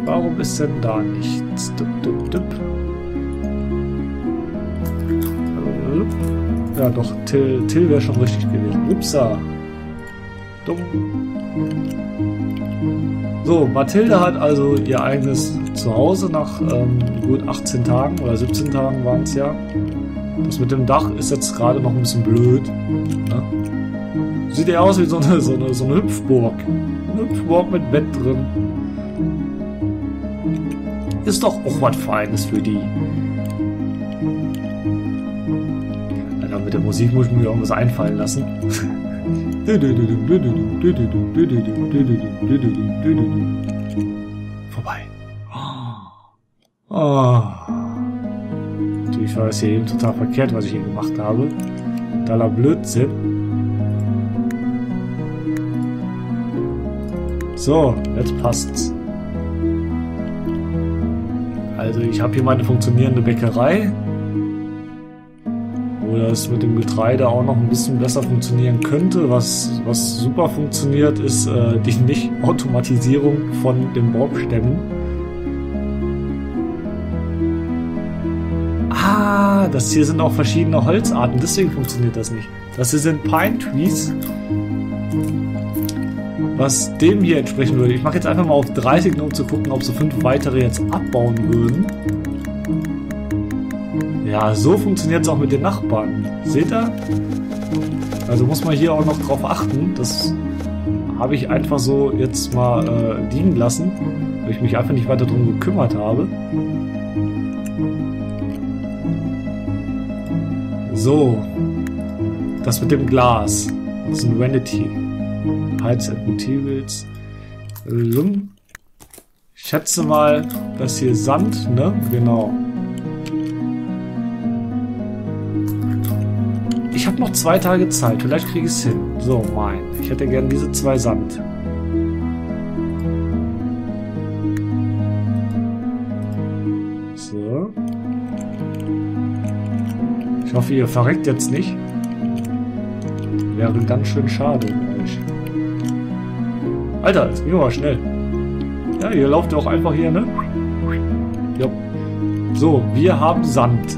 Warum ist denn da nichts? Ja, doch, Till wäre schon richtig gewesen. Upsa. Dumm. So, Mathilde hat also ihr eigenes Zuhause nach gut 18 Tagen oder 17 Tagen waren es ja. Das mit dem Dach ist jetzt gerade noch ein bisschen blöd. Ne? Sieht ja aus wie so eine Hüpfburg. Eine Hüpfburg mit Bett drin. Ist doch auch was Feines für die. Alter, mit der Musik muss ich mir irgendwas einfallen lassen. Vorbei. Oh. Natürlich war es hier eben total verkehrt, was ich hier gemacht habe. Totaler Blödsinn. So, jetzt passt's. Also ich habe hier meine funktionierende Bäckerei. Wo das mit dem Getreide auch noch ein bisschen besser funktionieren könnte. Was super funktioniert, ist die Nicht-Automatisierung von den Baumstämmen. Ah, das hier sind auch verschiedene Holzarten, deswegen funktioniert das nicht. Das hier sind Pine Trees. Was dem hier entsprechen würde. Ich mache jetzt einfach mal auf 30, nur um zu gucken, ob so 5 weitere jetzt abbauen würden. Ja, so funktioniert es auch mit den Nachbarn. Seht ihr? Also muss man hier auch noch drauf achten. Das habe ich einfach so jetzt mal liegen lassen, weil ich mich einfach nicht weiter darum gekümmert habe. So. Das mit dem Glas. Das ist ein Vanity. Heights and Materials. Ich schätze mal, das hier Sand, ne? Genau. Ich habe noch 2 Tage Zeit. Vielleicht kriege ich es hin. So, ich hätte gern diese 2 Sand. So. Ich hoffe, ihr verreckt jetzt nicht. Wäre ganz schön schade. Alter, jetzt gehen wir mal schnell. Ja, ihr lauft ja auch einfach hier, ne? Ja. So, wir haben Sand.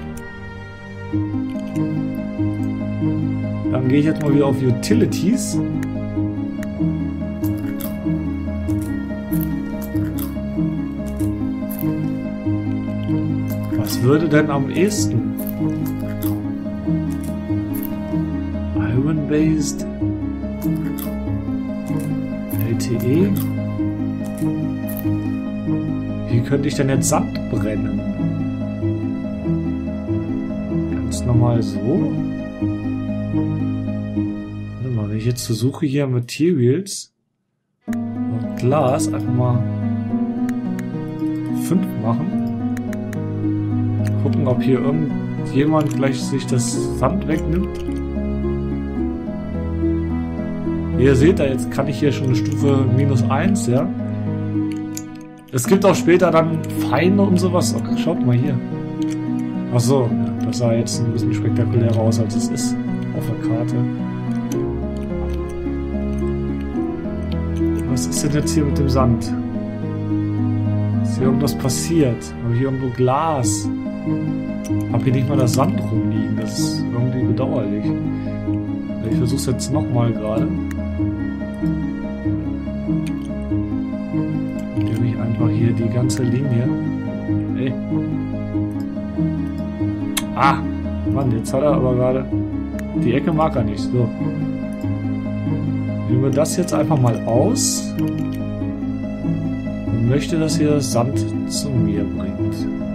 Dann gehe ich jetzt mal wieder auf Utilities. Was würde denn am ehesten? Iron-based? LTE? Wie könnte ich denn jetzt Sand brennen? Ganz normal so? Warte mal, wenn ich jetzt versuche hier Materials und Glas einfach mal 5 machen. Gucken, ob hier irgendjemand gleich sich das Sand wegnimmt. Wie ihr seht, da jetzt kann ich hier schon eine Stufe -1, ja. Es gibt auch später dann Feinde und sowas. Oh, schaut mal hier. Ach so, das sah jetzt ein bisschen spektakulärer aus, als es ist auf der Karte. Was ist denn jetzt hier mit dem Sand? Ist hier irgendwas passiert? Habe ich hier irgendwo Glas? Hab hier nicht mal das Sand rumliegen. Das ist irgendwie bedauerlich. Ich versuche es jetzt nochmal gerade. Nehme ich einfach hier die ganze Linie. Ey. Ah! Mann, jetzt hat er aber gerade... Die Ecke mag er nicht. So. Nehmen wir das jetzt einfach mal aus. Und möchte, dass hier Sand zu mir bringt.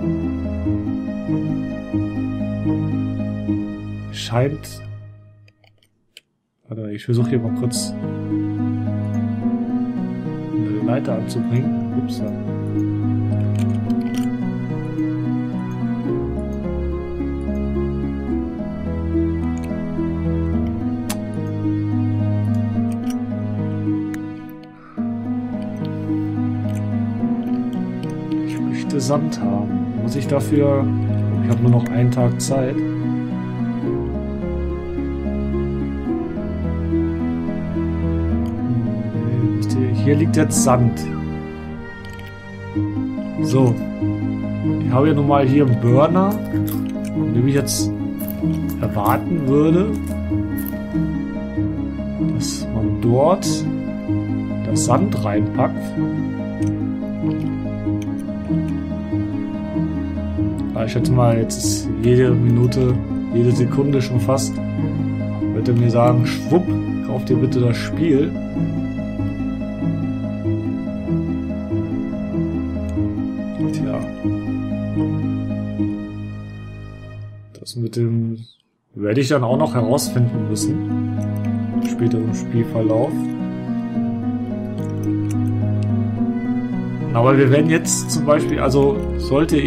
Scheint... Warte, ich versuche hier mal kurz eine Leiter anzubringen. Ups. Ich möchte Sand haben. Muss ich dafür... Ich habe nur noch einen Tag Zeit. Hier liegt jetzt Sand. So. Ich habe ja nun mal hier einen Burner, in dem ich jetzt erwarten würde, dass man dort das Sand reinpackt. Aber ich schätze mal, jetzt ist jede Minute, jede Sekunde schon fast, wird er mir sagen, schwupp, kauf dir bitte das Spiel. Tja. Das mit dem werde ich dann auch noch herausfinden müssen. Später im Spielverlauf. Aber wir werden jetzt zum Beispiel, also sollte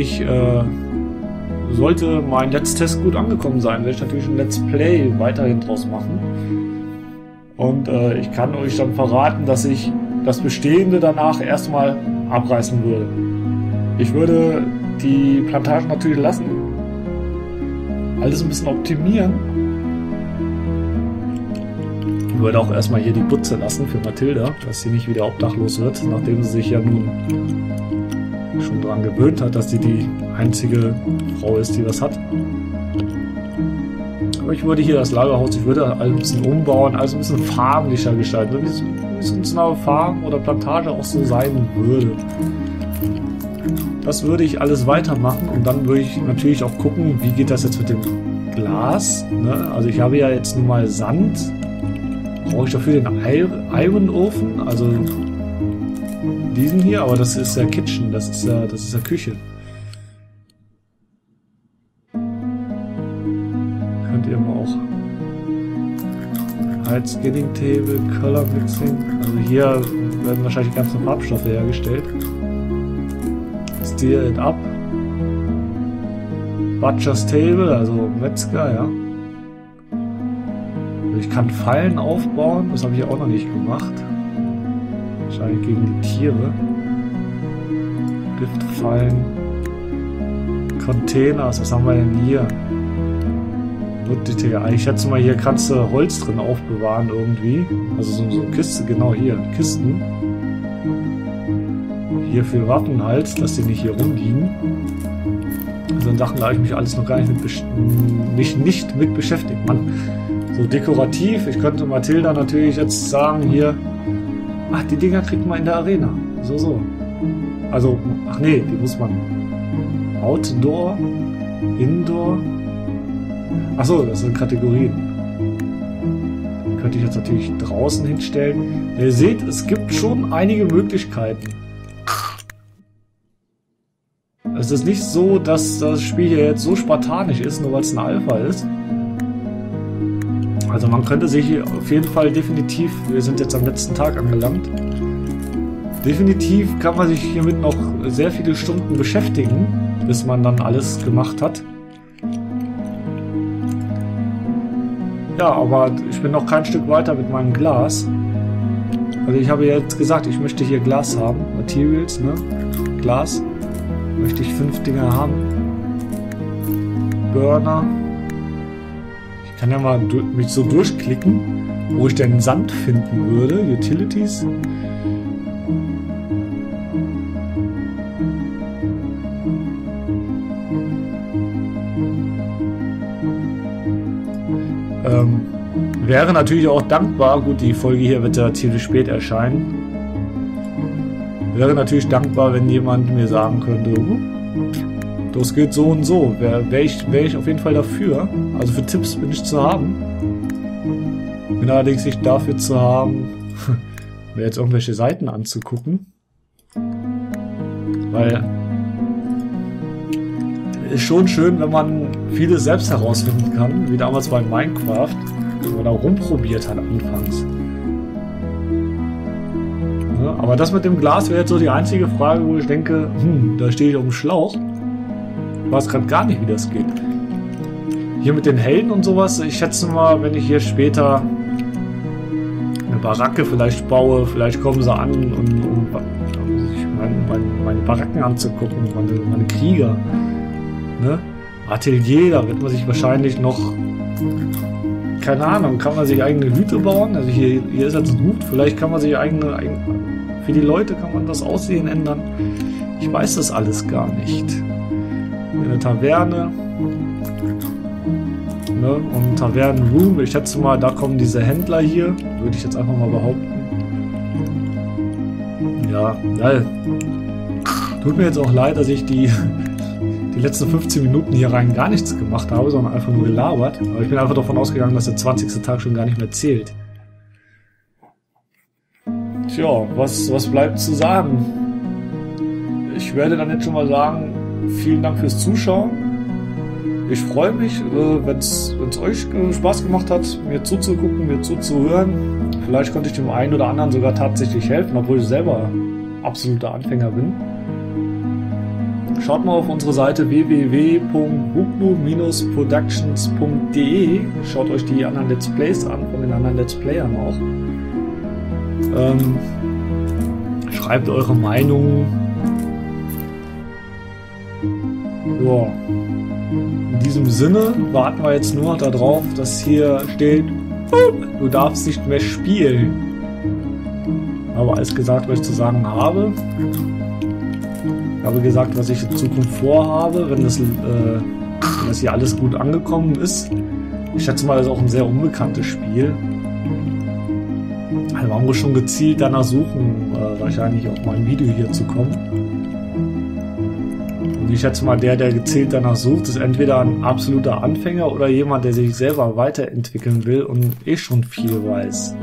mein Let's Test gut angekommen sein, werde ich natürlich ein Let's Play weiterhin draus machen. Und ich kann euch dann verraten, dass ich das Bestehende danach erstmal abreißen würde. Ich würde die Plantage natürlich lassen. Alles ein bisschen optimieren. Ich würde auch erstmal hier die Butze lassen für Mathilda, dass sie nicht wieder obdachlos wird, nachdem sie sich ja nun schon daran gewöhnt hat, dass sie die einzige Frau ist, die was hat. Aber ich würde hier das Lagerhaus, ich würde alles ein bisschen umbauen, alles ein bisschen farbenlicher gestalten, wie es in so einer Farm oder Plantage auch so sein würde. Das würde ich alles weitermachen und dann würde ich natürlich auch gucken, wie geht das jetzt mit dem Glas. Ne? Also ich habe ja jetzt nun mal Sand. Brauche ich dafür den Iron-Ofen, also diesen hier, aber das ist ja Kitchen, das ist ja Küche. Könnt ihr mal auch als Skinning Table, Color Mixing, also hier werden wahrscheinlich die ganzen Farbstoffe hergestellt. Steer it up. Butcher's Table, also Metzger, ja. Ich kann Fallen aufbauen, das habe ich auch noch nicht gemacht. Wahrscheinlich gegen die Tiere. Giftfallen. Containers, was haben wir denn hier? Ich schätze mal, hier kannst du Holz drin aufbewahren irgendwie. Also so eine Kiste, genau hier. Kisten. Hier für Waffen halt, dass die nicht hier rumliegen. So Sachen, da habe ich mich alles noch gar nicht mit beschäftigt. Mann. So dekorativ, ich könnte Mathilda natürlich jetzt sagen, hier, ach, die Dinger kriegt man in der Arena. So. Also, ach nee, die muss man Outdoor, Indoor. Achso, das sind Kategorien. Die könnte ich jetzt natürlich draußen hinstellen. Ihr seht, es gibt schon einige Möglichkeiten. Es ist nicht so, dass das Spiel hier jetzt so spartanisch ist, nur weil es ein Alpha ist. Also man könnte sich auf jeden Fall definitiv, wir sind jetzt am letzten Tag angelangt, definitiv kann man sich hiermit noch sehr viele Stunden beschäftigen, bis man dann alles gemacht hat. Ja, aber ich bin noch kein Stück weiter mit meinem Glas. Also ich habe jetzt gesagt, ich möchte hier Glas haben, Materials, ne? Glas. Möchte ich 5 Dinger haben. Burner. Ich kann ja mal mich so durchklicken, wo ich denn Sand finden würde. Utilities. Wäre natürlich auch dankbar, gut, die Folge hier wird ja ziemlich spät erscheinen. Wäre natürlich dankbar, wenn jemand mir sagen könnte, das geht so und so. Wäre ich auf jeden Fall dafür. Also für Tipps bin ich zu haben. Bin allerdings nicht dafür zu haben, mir jetzt irgendwelche Seiten anzugucken. Weil es ist schon schön, wenn man vieles selbst herausfinden kann, wie damals bei Minecraft, wo man da rumprobiert hat anfangs. Ja, aber das mit dem Glas wäre jetzt so die einzige Frage, wo ich denke, da stehe ich auf dem Schlauch. Ich weiß gerade gar nicht, wie das geht. Hier mit den Helden und sowas, ich schätze mal, wenn ich hier später eine Baracke vielleicht baue, vielleicht kommen sie an, um meine Baracken anzugucken, meine Krieger. Ne? Atelier, da wird man sich wahrscheinlich noch keine Ahnung, kann man sich eigene Hüte bauen? Also hier ist jetzt ein Hut, vielleicht kann man sich für die Leute kann man das Aussehen ändern. Ich weiß das alles gar nicht. Eine Taverne. Ne? Und Tavernen-Room, ich schätze mal, da kommen diese Händler hier, würde ich jetzt einfach mal behaupten. Ja, tut mir jetzt auch leid, dass ich die letzten 15 Minuten hier rein gar nichts gemacht habe, sondern einfach nur gelabert. Aber ich bin einfach davon ausgegangen, dass der 20. Tag schon gar nicht mehr zählt. Tja, was bleibt zu sagen? Ich werde dann jetzt schon mal sagen, vielen Dank fürs Zuschauen. Ich freue mich, wenn es euch Spaß gemacht hat, mir zuzugucken, mir zuzuhören. Vielleicht konnte ich dem einen oder anderen sogar tatsächlich helfen, obwohl ich selber absoluter Anfänger bin. Schaut mal auf unsere Seite www.bugnu-productions.de. Schaut euch die anderen Let's Plays an, von den anderen Let's Playern auch. Schreibt eure Meinung. Ja. In diesem Sinne warten wir jetzt nur darauf, dass hier steht, du darfst nicht mehr spielen. Aber alles gesagt, was ich zu sagen habe. Ich habe gesagt, was ich in Zukunft vorhabe, wenn das hier alles gut angekommen ist. Ich schätze mal, das ist auch ein sehr unbekanntes Spiel. Also man muss schon gezielt danach suchen, wahrscheinlich auf mein Video hier zu kommen. Und ich schätze mal, der gezielt danach sucht, ist entweder ein absoluter Anfänger oder jemand, der sich selber weiterentwickeln will und schon viel weiß.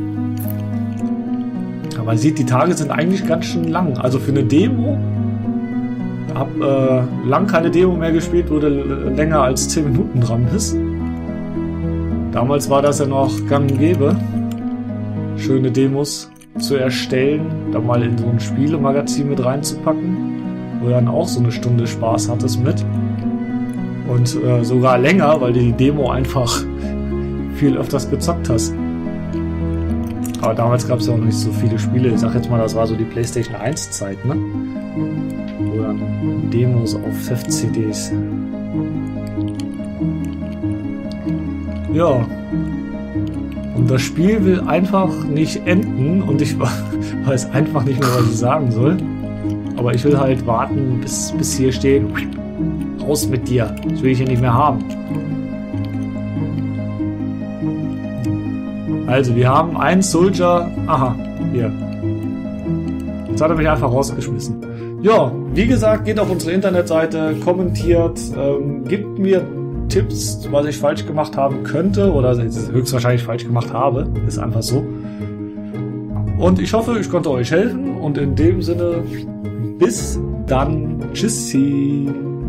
Aber man sieht, die Tage sind eigentlich ganz schön lang. Also für eine Demo, ich habe lang keine Demo mehr gespielt, wo du länger als 10 Minuten dran bist. Damals war das ja noch gang und gäbe, schöne Demos zu erstellen, da mal in so ein Spielemagazin mit reinzupacken, wo du dann auch so eine Stunde Spaß hattest mit. Und sogar länger, weil du die Demo einfach viel öfters gezockt hast. Aber damals gab es ja auch noch nicht so viele Spiele. Ich sag jetzt mal, das war so die PlayStation 1 Zeit, ne? Wo dann Demos auf 5 CDs. Ja. Und das Spiel will einfach nicht enden und ich weiß einfach nicht mehr, was ich sagen soll. Aber ich will halt warten, bis hier steht, raus mit dir. Das will ich hier nicht mehr haben. Also, wir haben einen Soldier. Aha, hier. Jetzt hat er mich einfach rausgeschmissen. Ja, wie gesagt, geht auf unsere Internetseite, kommentiert, gibt mir Tipps, was ich falsch gemacht haben könnte oder höchstwahrscheinlich falsch gemacht habe. Ist einfach so. Und ich hoffe, ich konnte euch helfen und in dem Sinne, bis dann. Tschüssi.